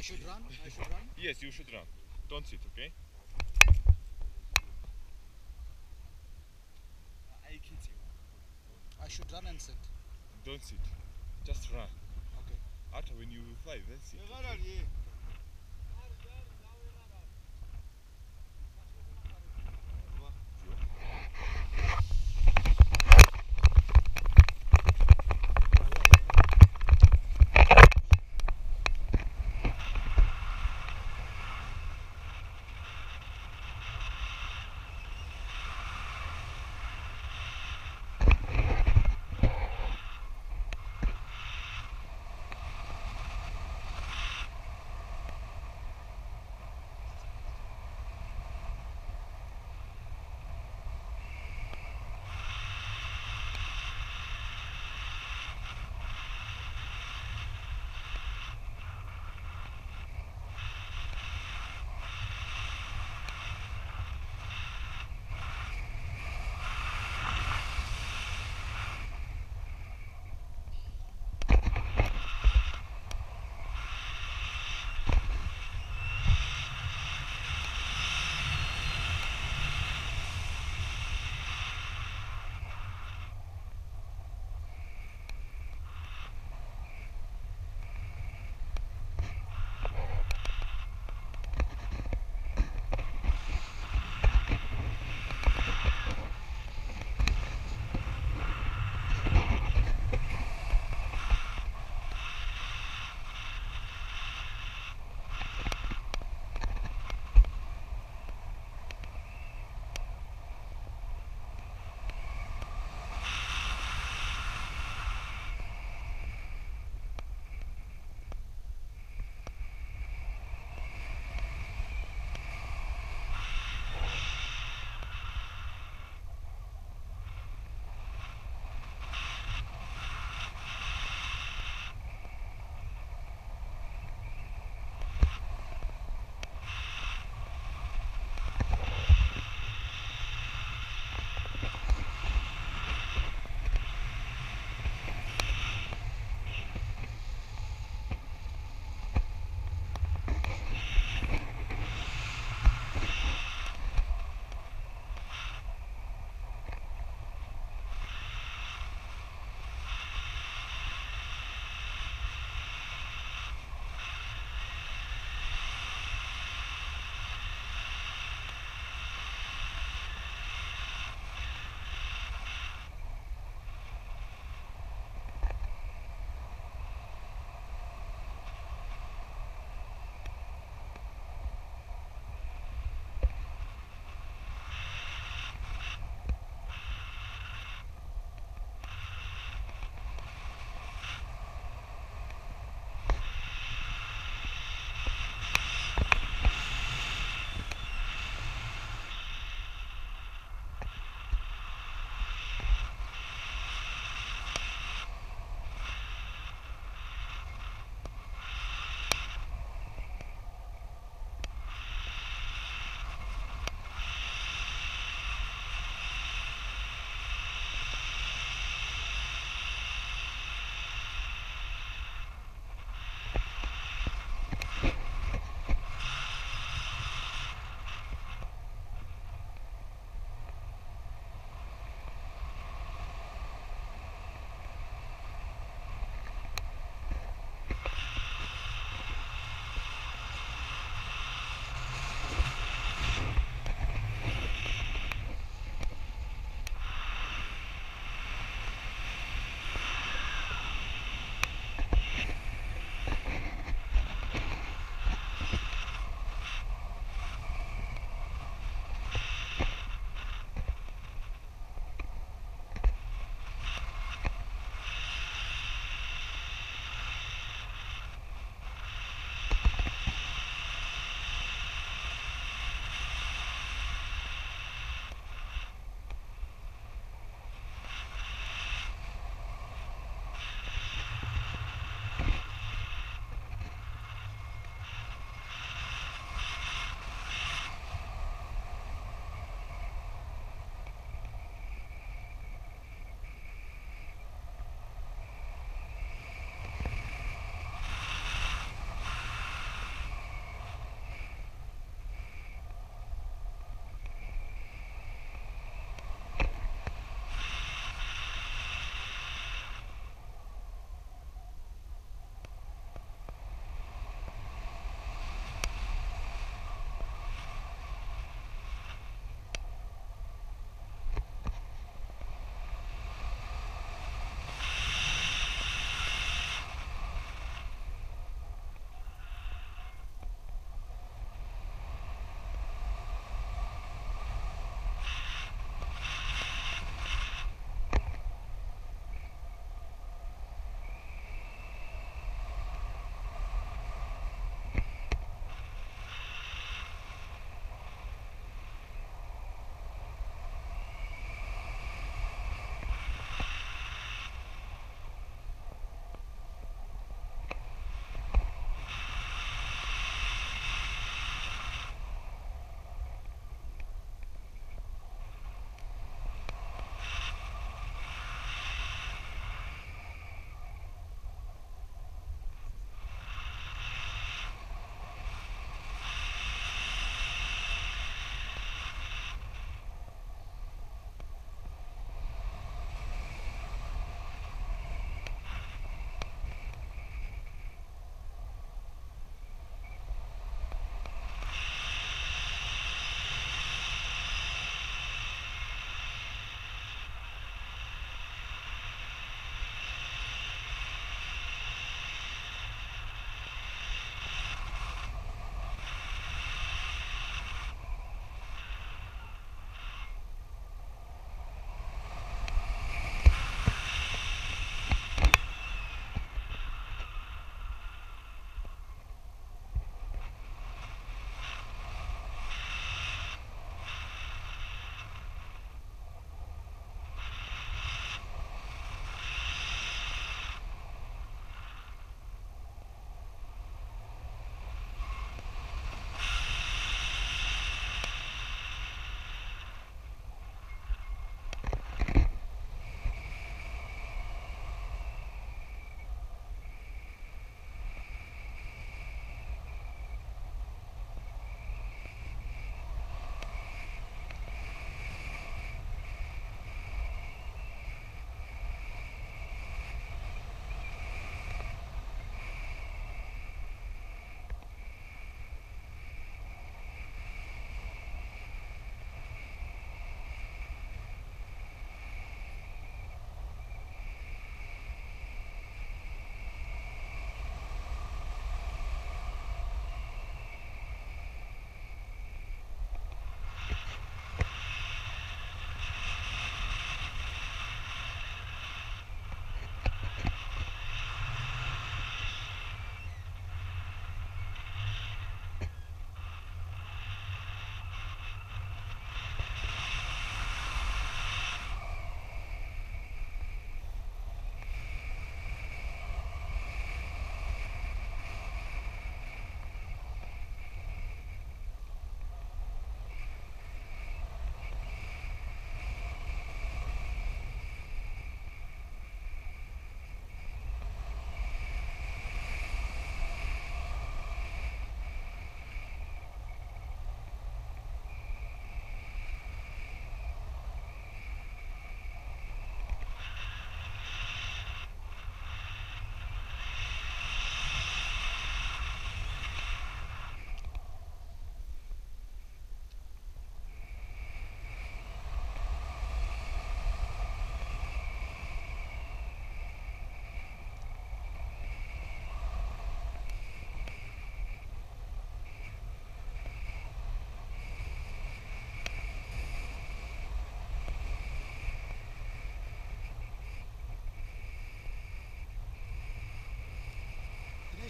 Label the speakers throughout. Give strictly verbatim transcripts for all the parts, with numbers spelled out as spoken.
Speaker 1: should run? I should run?
Speaker 2: Yes, you should run. Don't sit, okay?
Speaker 1: I should run and sit.
Speaker 2: Don't sit. Just run.
Speaker 1: Okay.
Speaker 2: After when you fly, then sit. Okay?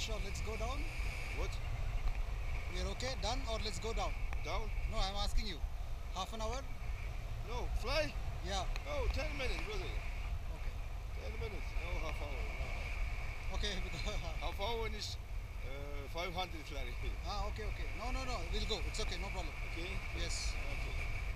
Speaker 1: finish or let's go down?
Speaker 3: What?
Speaker 1: We're okay? Done or let's go down?
Speaker 3: Down?
Speaker 1: No, I'm asking you. Half an hour?
Speaker 3: No, fly?
Speaker 1: Yeah.
Speaker 3: Oh, ten minutes, brother.
Speaker 1: Okay.
Speaker 3: ten minutes. No, half hour. No.
Speaker 1: Okay. Because
Speaker 3: Half hour is uh, five hundred fly.
Speaker 1: ah, okay, okay. No, no, no. We'll go. It's okay. No problem.
Speaker 3: Okay?
Speaker 1: Yes.
Speaker 3: Okay.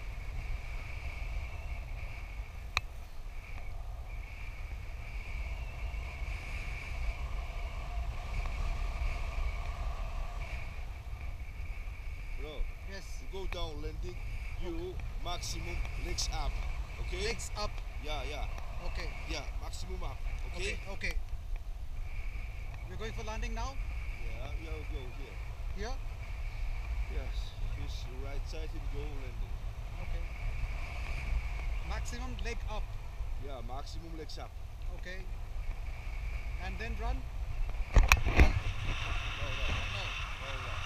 Speaker 3: Bro,
Speaker 1: Yes.
Speaker 3: you go down landing, you maximum legs up. Okay?
Speaker 1: Legs up.
Speaker 3: Yeah, yeah.
Speaker 1: Okay.
Speaker 3: Yeah, maximum up. Okay?
Speaker 1: Okay. Okay. We're going for landing now?
Speaker 3: Yeah, we will go here.
Speaker 1: Here?
Speaker 3: Yes. This right side and go landing.
Speaker 1: Okay. Maximum leg up.
Speaker 3: Yeah, maximum legs up.
Speaker 1: Okay. And then run?
Speaker 3: No, no,
Speaker 1: No.
Speaker 3: no, no.